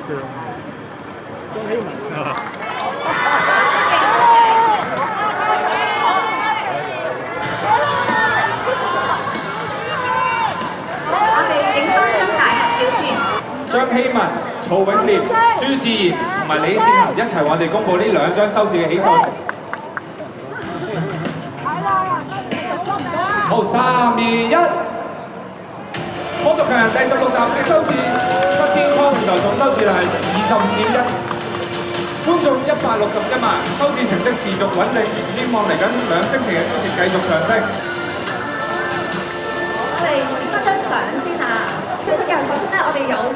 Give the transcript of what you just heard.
張希文。 我哋影翻張大合照先。 張希文、曹永廉、朱志賢同埋李善行一齊為我哋公佈呢2張收視嘅喜訊。好，3、2、1，魔族強人第16集嘅收視七天康平台總收視率係25.1，觀眾161萬，收視成績持續穩定，希望嚟緊2星期嘅收視繼續上升。 我哋影翻張相先啊！首先咧，我哋有